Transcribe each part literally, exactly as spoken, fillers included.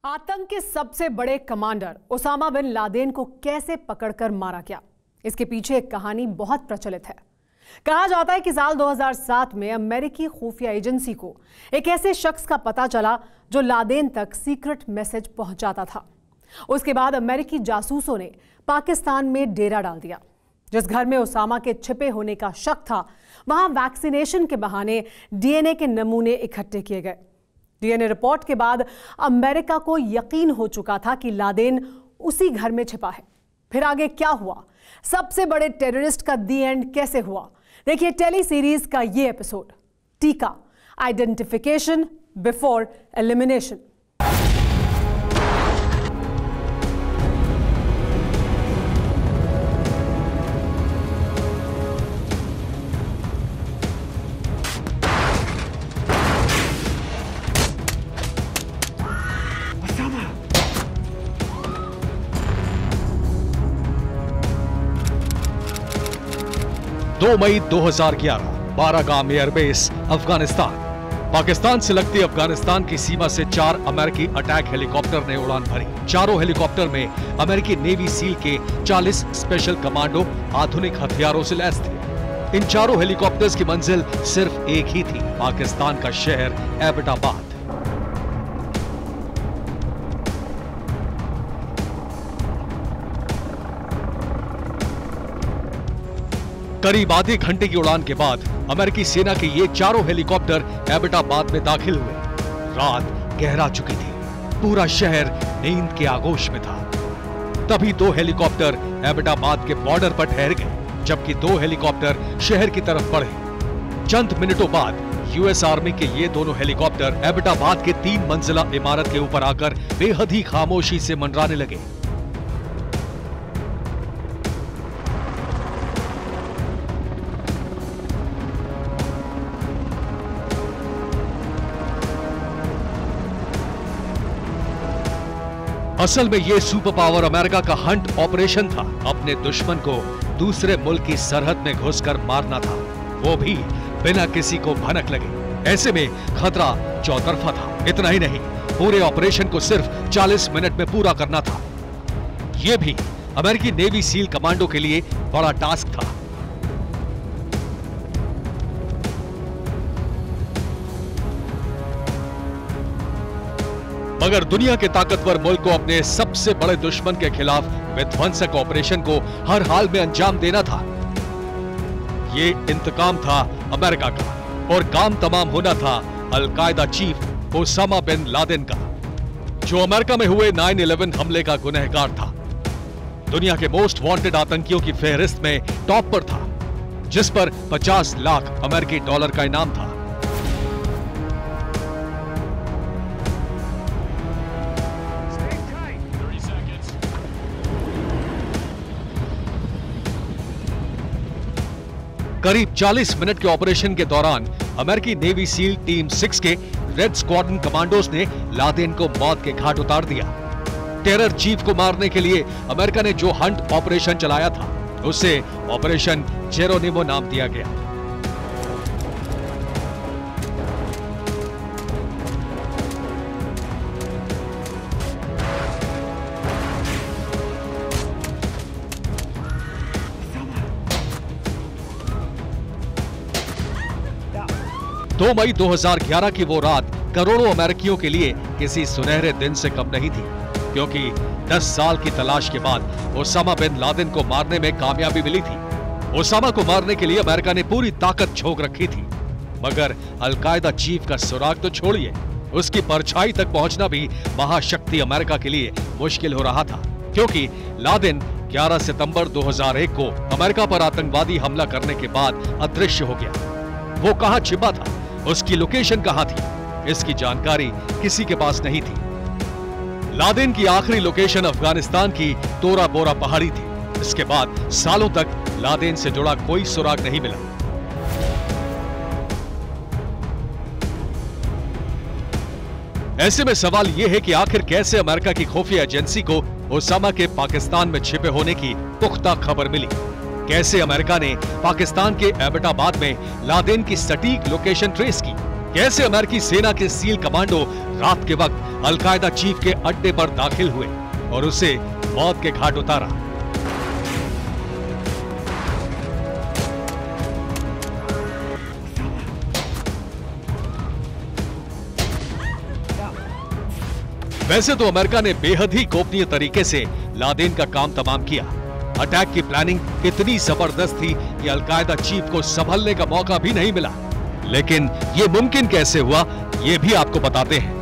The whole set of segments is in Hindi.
आतंक के सबसे बड़े कमांडर ओसामा बिन लादेन को कैसे पकड़कर मारा गया, इसके पीछे एक कहानी बहुत प्रचलित है। कहा जाता है कि साल दो हज़ार सात में अमेरिकी खुफिया एजेंसी को एक ऐसे शख्स का पता चला जो लादेन तक सीक्रेट मैसेज पहुंचाता था। उसके बाद अमेरिकी जासूसों ने पाकिस्तान में डेरा डाल दिया। जिस घर में ओसामा के छिपे होने का शक था, वहां वैक्सीनेशन के बहाने डीएनए के नमूने इकट्ठे किए गए। डीएनए रिपोर्ट के बाद अमेरिका को यकीन हो चुका था कि लादेन उसी घर में छिपा है। फिर आगे क्या हुआ, सबसे बड़े टेररिस्ट का दी एंड कैसे हुआ, देखिए टेली सीरीज का ये एपिसोड, टीका, आइडेंटिफिकेशन बिफोर एलिमिनेशन। दो मई दो हज़ार ग्यारह, बारागाम एयरबेस, अफगानिस्तान। पाकिस्तान से लगती अफगानिस्तान की सीमा से चार अमेरिकी अटैक हेलीकॉप्टर ने उड़ान भरी। चारों हेलीकॉप्टर में अमेरिकी नेवी सील के चालीस स्पेशल कमांडो आधुनिक हथियारों से लैस थे। इन चारों हेलीकॉप्टर्स की मंजिल सिर्फ एक ही थी, पाकिस्तान का शहर एबटाबाद। करीब आधे घंटे की उड़ान के बाद अमेरिकी सेना के ये चारों हेलीकॉप्टर एबटाबाद में दाखिल हुए। रात गहरा चुकी थी, पूरा शहर नींद के आगोश में था। तभी दो हेलीकॉप्टर एबटाबाद के बॉर्डर पर ठहर गए, जबकि दो हेलीकॉप्टर शहर की तरफ बढ़े। चंद मिनटों बाद यूएस आर्मी के ये दोनों हेलीकॉप्टर एबटाबाद के तीन मंजिला इमारत के ऊपर आकर बेहद ही खामोशी से मंडराने लगे। असल में ये सुपर पावर अमेरिका का हंट ऑपरेशन था। अपने दुश्मन को दूसरे मुल्क की सरहद में घुसकर मारना था, वो भी बिना किसी को भनक लगे। ऐसे में खतरा चौतरफा था। इतना ही नहीं, पूरे ऑपरेशन को सिर्फ चालीस मिनट में पूरा करना था। यह भी अमेरिकी नेवी सील कमांडो के लिए बड़ा टास्क था। मगर दुनिया के ताकतवर मुल्क को अपने सबसे बड़े दुश्मन के खिलाफ विध्वंसक ऑपरेशन को हर हाल में अंजाम देना था। ये इंतकाम था अमेरिका का, और काम तमाम होना था al-Qaeda chief Osama bin Laden का, जो अमेरिका में हुए नाइन इलेवन हमले का गुनहगार था। दुनिया के मोस्ट वांटेड आतंकियों की फहरिस्त में टॉप पर था, जिस पर पचास लाख अमेरिकी डॉलर का इनाम था। करीब चालीस मिनट के ऑपरेशन के दौरान अमेरिकी नेवी सील टीम सिक्स के रेड स्क्वाड्रन कमांडोज ने लादेन को मौत के घाट उतार दिया। टेरर चीफ को मारने के लिए अमेरिका ने जो हंट ऑपरेशन चलाया था, उसे ऑपरेशन जेरोनिमो नाम दिया गया। दो मई दो हज़ार ग्यारह की वो रात करोड़ों अमेरिकियों के लिए किसी सुनहरे दिन से कम नहीं थी, क्योंकि दस साल की तलाश के बाद ओसामा बिन लादेन को मारने में कामयाबी मिली थी। ओसामा को मारने के लिए अमेरिका ने पूरी ताकत झोंक रखी थी, मगर अल-कायदा चीफ का सुराग तो छोड़िए, उसकी परछाई तक पहुंचना भी महाशक्ति अमेरिका के लिए मुश्किल हो रहा था, क्योंकि लादेन ग्यारह सितंबर दो हज़ार एक को अमेरिका पर आतंकवादी हमला करने के बाद अदृश्य हो गया। वो कहां छिपा था, उसकी लोकेशन कहां थी, इसकी जानकारी किसी के पास नहीं थी। लादेन की आखिरी लोकेशन अफगानिस्तान की तोरा बोरा पहाड़ी थी। इसके बाद सालों तक लादेन से जुड़ा कोई सुराग नहीं मिला। ऐसे में सवाल यह है कि आखिर कैसे अमेरिका की खुफिया एजेंसी को ओसामा के पाकिस्तान में छिपे होने की पुख्ता खबर मिली। कैसे अमेरिका ने पाकिस्तान के एबटाबाद में लादेन की सटीक लोकेशन ट्रेस की, कैसे अमेरिकी सेना के सील कमांडो रात के वक्त अलकायदा चीफ के अड्डे पर दाखिल हुए और उसे मौत के घाट उतारा। वैसे तो अमेरिका ने बेहद ही गोपनीय तरीके से लादेन का काम तमाम किया। अटैक की प्लानिंग इतनी जबरदस्त थी कि अलकायदा चीफ को संभलने का मौका भी नहीं मिला। लेकिन यह मुमकिन कैसे हुआ, यह भी आपको बताते हैं।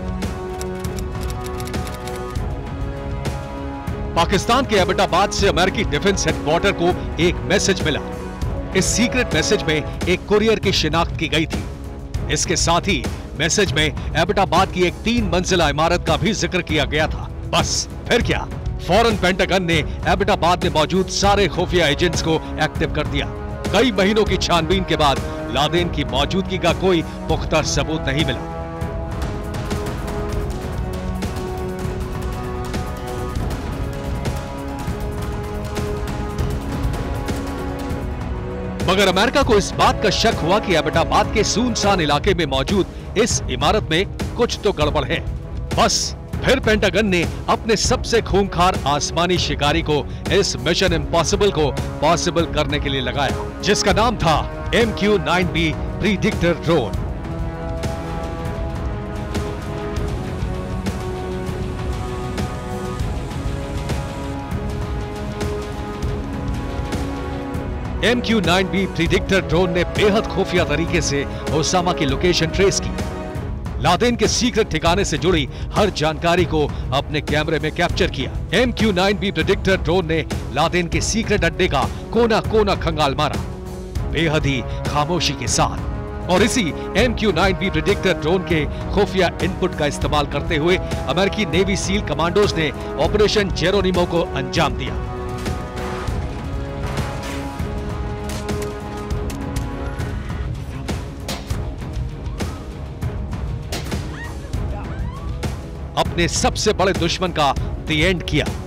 पाकिस्तान के एबटाबाद से अमेरिकी डिफेंस हेडक्वार्टर को एक मैसेज मिला। इस सीक्रेट मैसेज में एक कुरियर की शिनाख्त की गई थी। इसके साथ ही मैसेज में एबटाबाद की एक तीन मंजिला इमारत का भी जिक्र किया गया था। बस फिर क्या, फौरन पेंटागन ने एबटाबाद में मौजूद सारे खुफिया एजेंट्स को एक्टिव कर दिया। कई महीनों की छानबीन के बाद लादेन की मौजूदगी का कोई पुख्ता सबूत नहीं मिला। मगर अमेरिका को इस बात का शक हुआ कि एबटाबाद के सुनसान इलाके में मौजूद इस इमारत में कुछ तो गड़बड़ है। बस फिर पेंटागन ने अपने सबसे खूंखार आसमानी शिकारी को इस मिशन इम्पॉसिबल को पॉसिबल करने के लिए लगाया, जिसका नाम था M Q nine B predator drone. M Q nine B predator drone ने बेहद खुफिया तरीके से ओसामा की लोकेशन ट्रेस की। लादेन के सीक्रेट ठिकाने से जुड़ी हर जानकारी को अपने कैमरे में कैप्चर किया। M Q nine B predator drone ने लादेन के सीक्रेट अड्डे का कोना कोना खंगाल मारा, बेहद ही खामोशी के साथ। और इसी M Q nine B predator drone के खुफिया इनपुट का इस्तेमाल करते हुए अमेरिकी नेवी सील कमांडोज ने ऑपरेशन जेरोनिमो को अंजाम दिया। अपने सबसे बड़े दुश्मन का द एंड किया।